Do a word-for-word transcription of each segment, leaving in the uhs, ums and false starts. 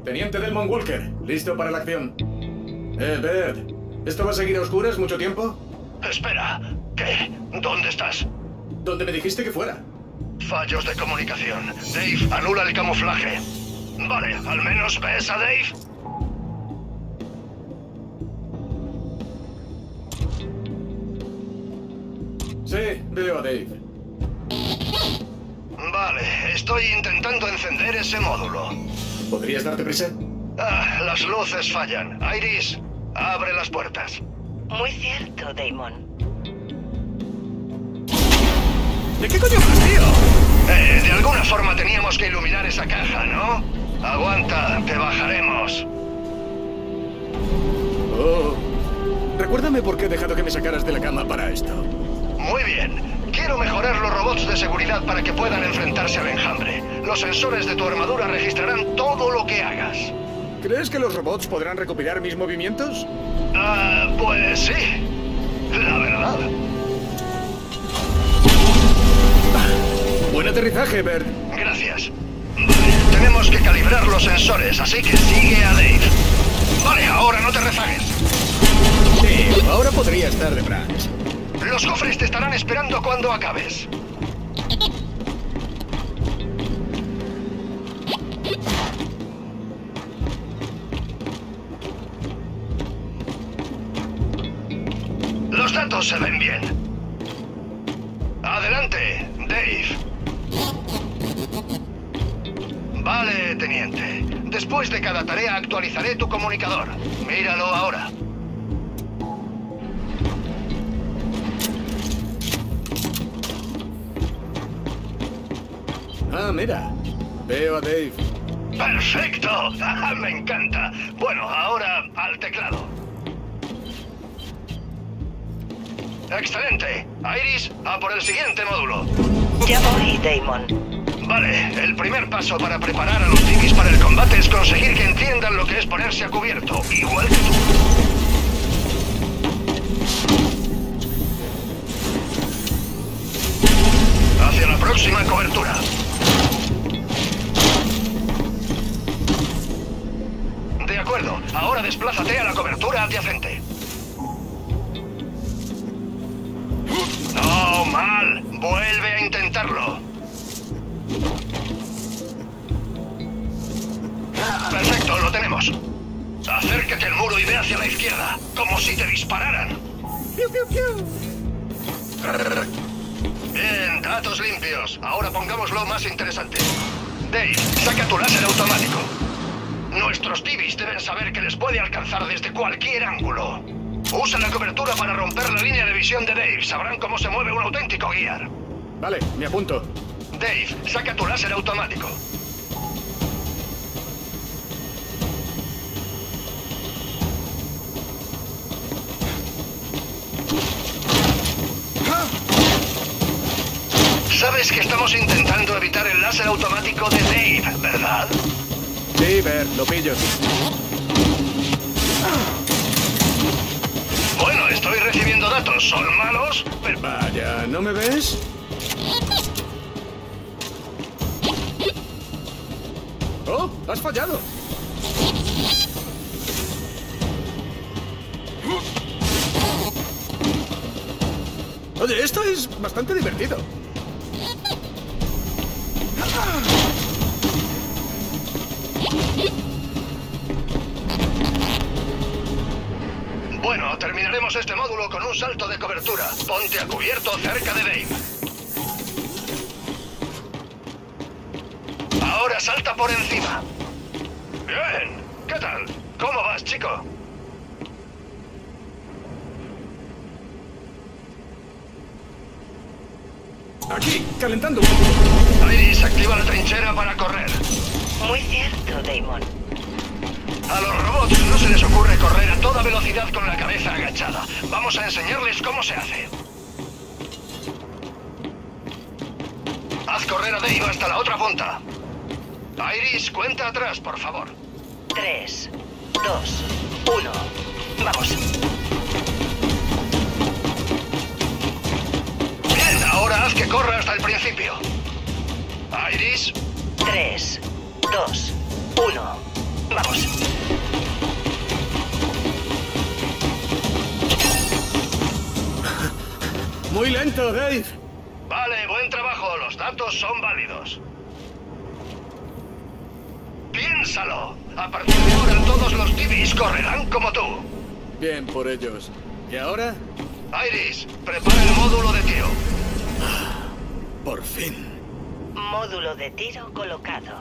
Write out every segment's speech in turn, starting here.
Teniente Delmon Walker, listo para la acción. Eh, Bert, ¿esto va a seguir a oscuras mucho tiempo? Espera, ¿qué? ¿Dónde estás? ¿Dónde me dijiste que fuera? Fallos de comunicación. Dave, anula el camuflaje. Vale, ¿al menos ves a Dave? Sí, veo a Dave. Vale, estoy intentando encender ese módulo. ¿Podrías darte prisa? Ah, las luces fallan. Iris, abre las puertas. Muy cierto, Damon. ¿De qué coño vas, tío? Eh, de alguna forma teníamos que iluminar esa caja, ¿no? Aguanta, te bajaremos. Oh. Recuérdame por qué he dejado que me sacaras de la cama para esto. Muy bien. Quiero mejorar los robots de seguridad para que puedan enfrentarse al enjambre. Los sensores de tu armadura registrarán todo lo que hagas. ¿Crees que los robots podrán recopilar mis movimientos? Ah, pues sí. La verdad. Buen aterrizaje, Bert. Gracias. Vale, tenemos que calibrar los sensores, así que sigue a Dave. Vale, ahora no te rezagues. Sí, ahora podría estar de brunch. Los cofres te estarán esperando cuando acabes. Los datos se ven bien. Adelante, Dave. Vale, teniente. Después de cada tarea actualizaré tu comunicador. Míralo ahora. Ah, mira. Veo a Dave. ¡Perfecto! Me encanta. Bueno, ahora al teclado. ¡Excelente! Iris, a por el siguiente módulo. Ya voy, Damon. Vale, el primer paso para preparar a los civis para el combate es conseguir que entiendan lo que es ponerse a cubierto, igual que tú. Hacia la próxima cobertura. De acuerdo, ahora desplázate a la cobertura adyacente. No, mal. Vuelve a intentarlo. Perfecto, lo tenemos. Acércate al muro y ve hacia la izquierda, como si te dispararan. ¡Piu, piu, piu! Bien, datos limpios. Ahora pongámoslo más interesante. Dave, saca tu láser automático. Nuestros civis deben saber que les puede alcanzar desde cualquier ángulo. Usa la cobertura para romper la línea de visión de Dave. Sabrán cómo se mueve un auténtico guiar. Vale, me apunto. Dave, saca tu láser automático. Sabes que estamos intentando evitar el láser automático de Dave, ¿verdad? Sí, Bert, lo pillo. Bueno, estoy recibiendo datos. ¿Son malos? Pero... Vaya, ¿no me ves? ¡Oh! ¡Has fallado! Oye, esto es bastante divertido. Bueno, terminaremos este módulo con un salto de cobertura. Ponte a cubierto cerca de Dave. Ahora salta por encima. Bien. ¿Qué tal? ¿Cómo vas, chico? Aquí, calentando. Iris, activa la trinchera para correr. Muy cierto, Damon. A los robots no se les ocurre correr a toda velocidad con la cabeza agachada. Vamos a enseñarles cómo se hace. Haz correr a Dave hasta la otra punta. Iris, cuenta atrás, por favor. Tres, dos, uno. Vamos. Bien, ahora haz que corra hasta el principio. Iris. Tres, dos, uno. Vamos. Muy lento, Dave. Vale, buen trabajo. Los datos son válidos. Piénsalo. A partir de ahora todos los Divis correrán como tú. Bien por ellos. ¿Y ahora? Iris, prepara el módulo de tiro. Por fin. Módulo de tiro colocado.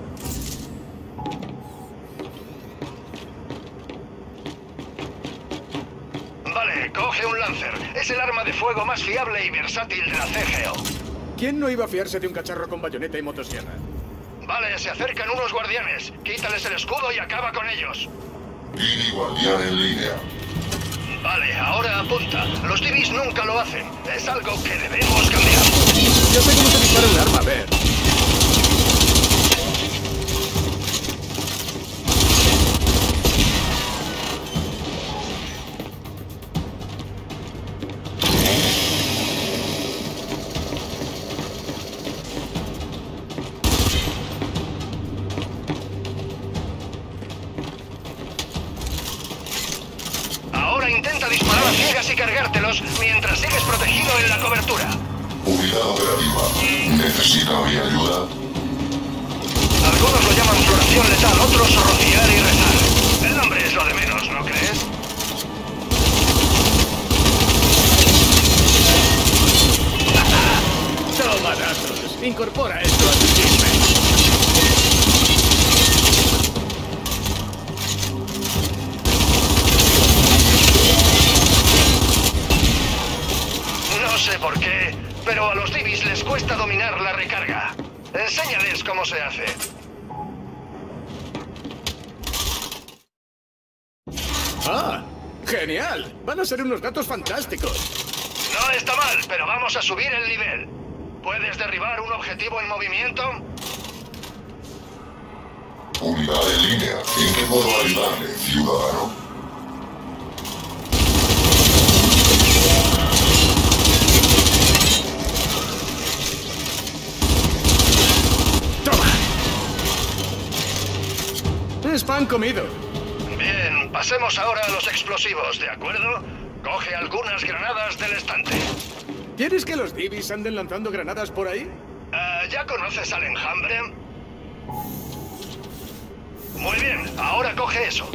Vale, coge un Lancer. Es el arma de fuego más fiable y versátil de la C G O. ¿Quién no iba a fiarse de un cacharro con bayoneta y motosierra? Vale, se acercan unos guardianes. Quítales el escudo y acaba con ellos. Dini guardián en línea. Vale, ahora apunta. Los Divis nunca lo hacen. Es algo que debemos cambiar. Yo sé cómo se dispara un arma, a ver. Ahora intenta disparar a ciegas y cargártelos mientras sigues protegido en la cobertura. Unidad operativa. ¿Necesita mi ayuda? Algunos lo llaman floración letal, otros rociar y rezar. El nombre es lo de menos, ¿no crees? Toma datos. Incorpora esto a tu chisme. No sé por qué, pero a los Divis les cuesta dominar la recarga. Enséñales cómo se hace. ¡Ah! ¡Genial! Van a ser unos datos fantásticos. No está mal, pero vamos a subir el nivel. ¿Puedes derribar un objetivo en movimiento? Unidad en línea. ¿En qué puedo ayudarle, ciudadano? Es pan comido. Bien, pasemos ahora a los explosivos, ¿de acuerdo? Coge algunas granadas del estante. ¿Quieres que los Divis anden lanzando granadas por ahí? Ah, ¿ya conoces al enjambre? Muy bien, ahora coge eso.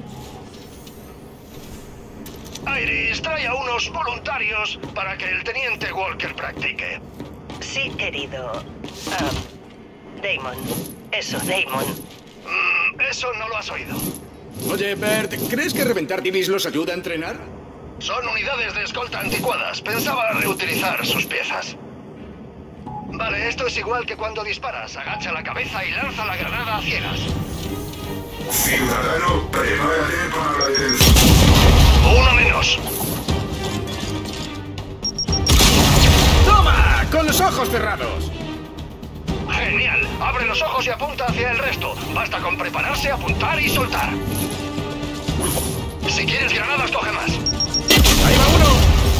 Iris, trae a unos voluntarios para que el teniente Walker practique. Sí, querido. Ah, Damon. Eso, Damon. Mm, eso no lo has oído. Oye, Bert, ¿crees que reventar Divis los ayuda a entrenar? Son unidades de escolta anticuadas. Pensaba reutilizar sus piezas. Vale, esto es igual que cuando disparas. Agacha la cabeza y lanza la granada a ciegas. Ciudadano, prepárate para la detención. Uno menos. ¡Toma! ¡Con los ojos cerrados! Genial. Abre los ojos y apunta hacia el resto. Basta con prepararse, apuntar y soltar. Si quieres granadas, coge más. ¡Ahí va uno!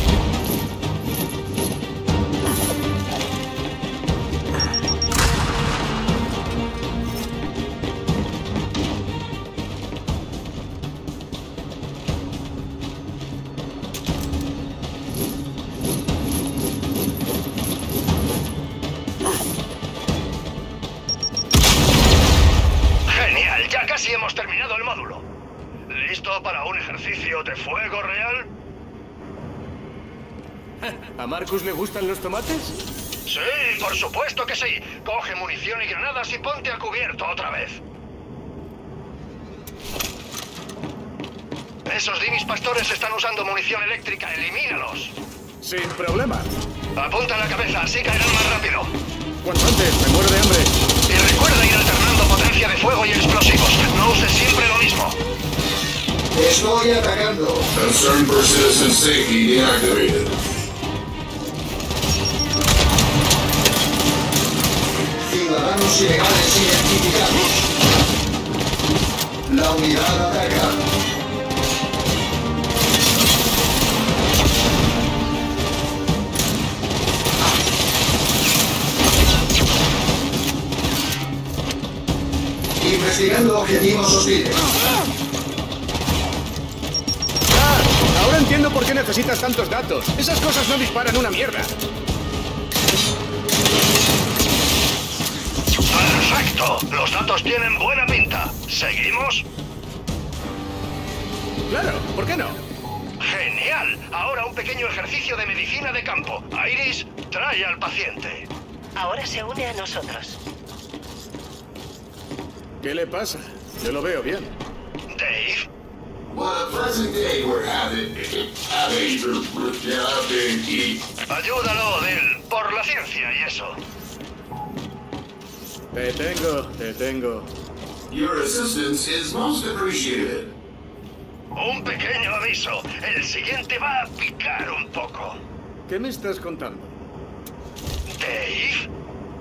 Genial, ya casi hemos terminado el módulo. ¿Listo para un ejercicio de fuego real? ¿A Marcus le gustan los tomates? Sí, por supuesto que sí. Coge munición y granadas y ponte a cubierto otra vez. Esos Divis pastores están usando munición eléctrica. Elimínalos. Sin problema. Apunta la cabeza, así caerán más rápido. Cuanto antes, me muero de hambre. Y recuerda ir alternando potencia de fuego y explosivos. No uses siempre lo mismo. Estoy atacando. Concern for citizen safety deactivated. Ciudadanos ilegales identificados. La unidad ataca. Investigando objetivos hostiles. Ah, ahora entiendo por qué necesitas tantos datos. Esas cosas no disparan una mierda. ¡Perfecto! Los datos tienen buena pinta. ¿Seguimos? Claro, ¿por qué no? ¡Genial! Ahora un pequeño ejercicio de medicina de campo. Iris, trae al paciente. Ahora se une a nosotros. ¿Qué le pasa? Yo lo veo bien. Dave, What a pleasant day we're having. Having. Having. ayúdalo, Del, por la ciencia y eso. Te tengo, te tengo. Your assistance is most appreciated. Un pequeño aviso. El siguiente va a picar un poco. ¿Qué me estás contando? Dave,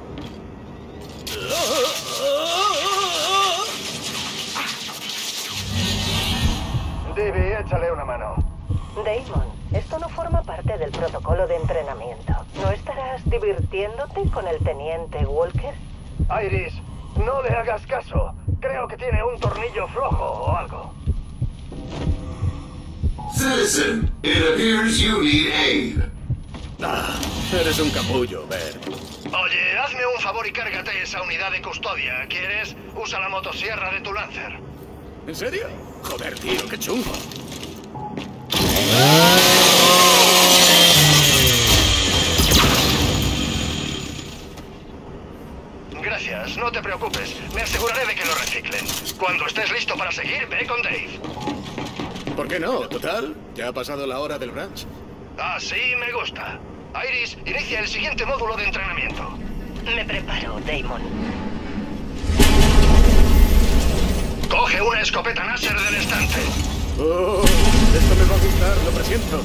Dave, échale una mano. Damon, esto no forma parte del protocolo de entrenamiento. ¿No estarás divirtiéndote con el teniente Walker? Iris, no le hagas caso. Creo que tiene un tornillo flojo o algo. Citizen, it appears you need aid. Ah, eres un capullo, Bert. Oye, hazme un favor y cárgate esa unidad de custodia. ¿Quieres? Usa la motosierra de tu Lancer. ¿En serio? Joder, tío, qué chungo. Gracias, no te preocupes. Me aseguraré de que lo reciclen. Cuando estés listo para seguir, ve con Dave. ¿Por qué no? Total, ya ha pasado la hora del brunch. Así me gusta. Iris, inicia el siguiente módulo de entrenamiento. Me preparo, Damon. Coge una escopeta láser del estante. Oh, esto me va a gustar, lo presiento.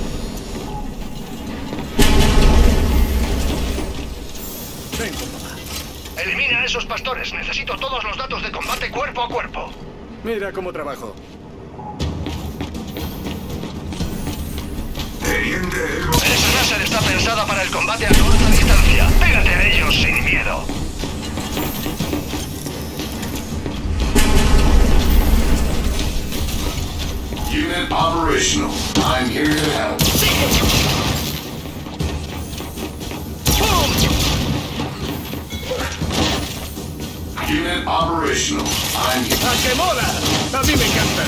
Venga, papá. Elimina a esos pastores. Necesito todos los datos de combate cuerpo a cuerpo. Mira cómo trabajo. Esa láser está pensada para el combate a corta distancia. Pégate a ellos sin miedo. Unit operational. I'm here to help. Unit operational. I'm here. ¡Ah, qué mola! A mí me encanta.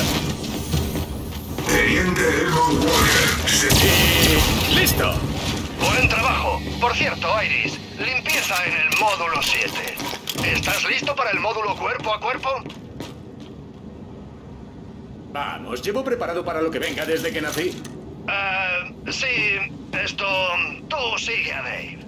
Y... ¡listo! Buen trabajo. Por cierto, Iris, limpieza en el módulo siete. ¿Estás listo para el módulo cuerpo a cuerpo? Vamos, llevo preparado para lo que venga desde que nací. Eh, sí, esto... Tú sigue a Dave.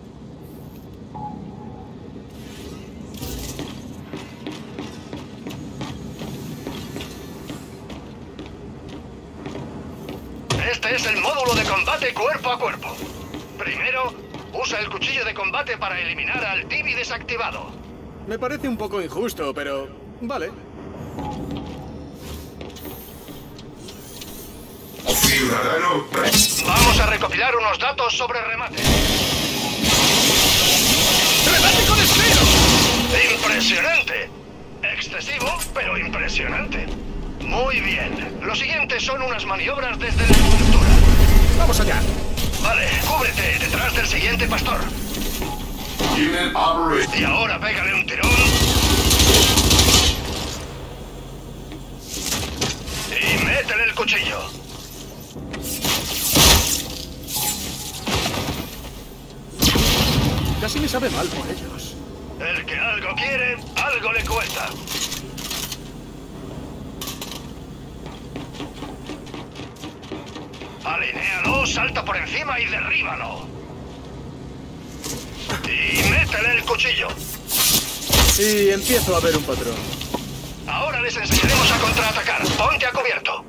Este es el módulo de combate cuerpo a cuerpo. Primero, usa el cuchillo de combate para eliminar al T V desactivado. Me parece un poco injusto, pero... vale. Ciudadano. Vamos a recopilar unos datos sobre remate. ¡Remate con estilo! ¡Impresionante! Excesivo, pero impresionante. Muy bien. Lo siguiente son unas maniobras desde la estructura. ¡Vamos allá! Vale, cúbrete detrás del siguiente pastor. Unit operation. Y ahora pégale un tirón. Y métele el cuchillo. Casi me sabe mal por ellos. El que algo quiere, algo le cuesta. Alinéalo, salta por encima y derríbalo. Y métele el cuchillo. Sí, empiezo a ver un patrón. Ahora les enseñaremos a contraatacar. Ponte a cubierto.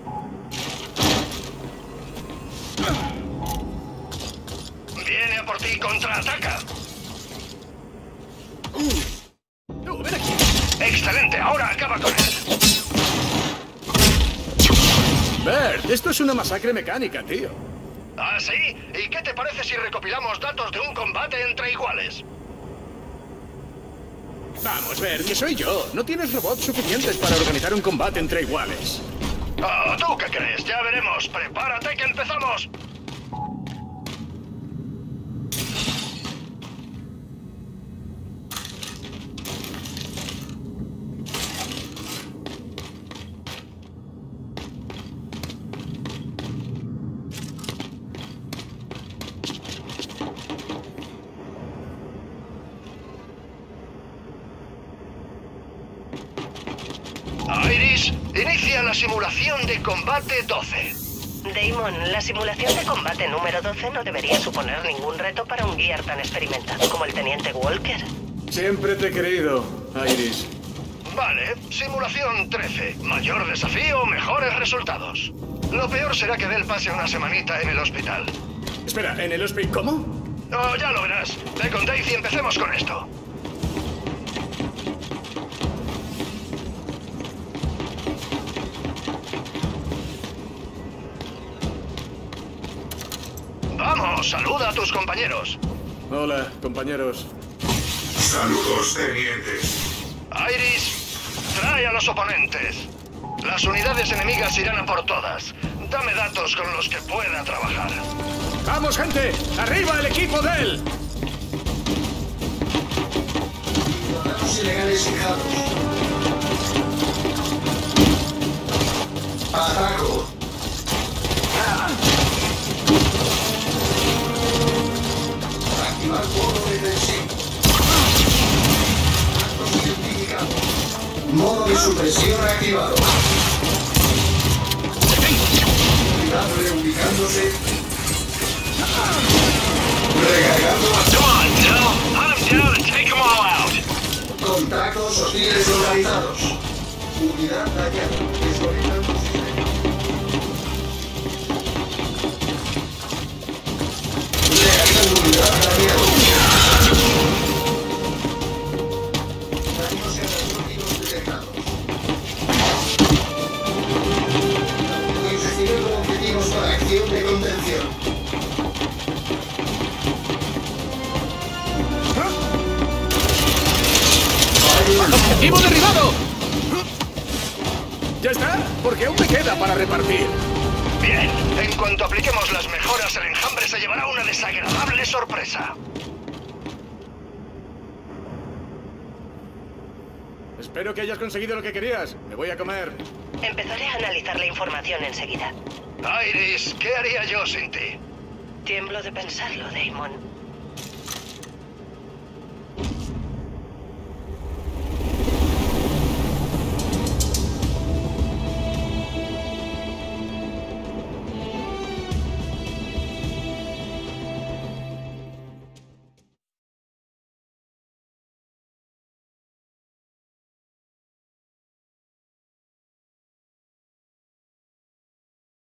Viene a por ti, contraataca. ¡No, ven aquí! Excelente, ahora acaba con él. Bert, esto es una masacre mecánica, tío. ¿Ah, sí? ¿Y qué te parece si recopilamos datos de un combate entre iguales? Vamos, ver, que soy yo. No tienes robots suficientes para organizar un combate entre iguales. Oh, ¿tú qué crees? Ya veremos. Prepárate que empezamos. Iris, inicia la simulación de combate doce. Damon, la simulación de combate número doce no debería suponer ningún reto para un guiar tan experimentado como el Teniente Walker. Siempre te he querido, Iris. Vale, simulación trece. Mayor desafío, mejores resultados. Lo peor será que Del pase una semanita en el hospital. Espera, ¿en el hospital? ¿Cómo? Oh, ya lo verás. Ve con Dave y empecemos con esto. Vamos, saluda a tus compañeros. Hola, compañeros. Saludos, tenientes. Iris, trae a los oponentes. Las unidades enemigas irán a por todas. Dame datos con los que pueda trabajar. ¡Vamos, gente! ¡Arriba el equipo de él! Ciudadanos ilegales fijados. Ataco. Activar modo defensivo. Actos identificados. Modo de supresión activado. Unidad reubicándose. Recargando. Come on, Del. Hunt them down and take them all out. Contactos hostiles localizados. Unidad dañada. Desconectando sistema. Recargando unidad dañada. Daños catastróficos detectados. Coincidir con objetivos para acción de contención. ¡Objetivo derribado! ¿Ya está? Porque aún me queda para repartir. Bien, en cuanto apliquemos las mejoras, el enjambre se llevará una desagradable sorpresa. Espero que hayas conseguido lo que querías. Me voy a comer. Empezaré a analizar la información enseguida. Iris, ¿qué haría yo sin ti? Tiemblo de pensarlo, Damon.